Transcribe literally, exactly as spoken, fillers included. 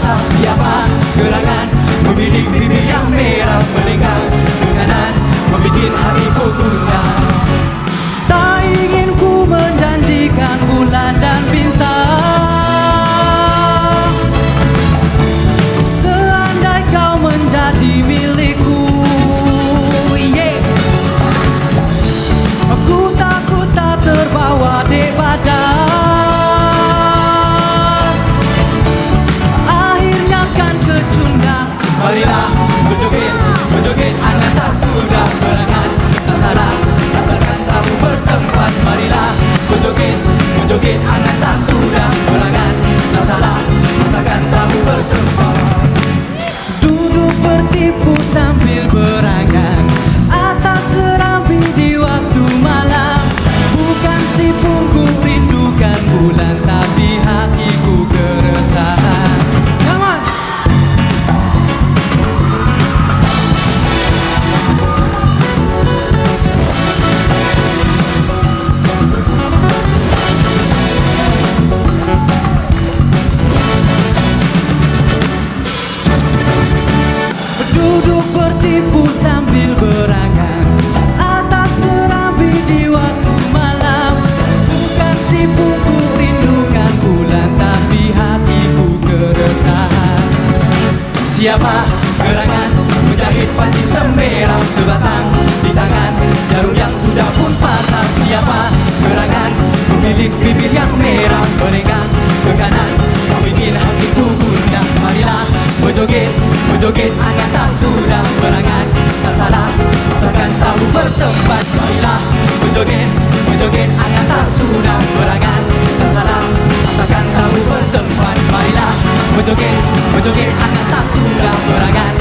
mata. Siapa gerangan membidik bibir yang merah, melenggang ke kanan membikin hatiku gundah. Tak ingin ku menjanjikan bulan dan bintang, seandai kau menjadi milikku, yeah. Aku takut tak terbawa dek badan, akhirnya kan kecundang. Marilah berjoget, berjoget angan tak sudah berangan, tak salah rasakan tamu bertempat. Marilah berjoget, berjoget angan tak sudah berangan, tak salah rasakan tamu bertempat. Duduk bertipu sambil berangan atas serambi di waktu malam. Bukan si punggung rindukan bulan, tapi hatiku keresahan. Come on! Duduk bertipu sambil berangan atas serambi di waktu malam. Bukan si punggung rindukan bulan, tapi hatiku keresahan. Siapa gerangan menjahit panci semerah, sebatang di tangan jarum yang sudah pun patah. Siapa gerangan membidik bibir yang merah, melenggang ke kanan membikin hatiku gundah. Marilah berjoget, berjoget angan tak sudah berangan, tak salah rasakan tamu bertempat. Marilah berjoget, berjoget angan tak sudah berangan, tak salah rasakan tamu bertempat. Marilah berjoget, berjoget angan tak sudah berangan,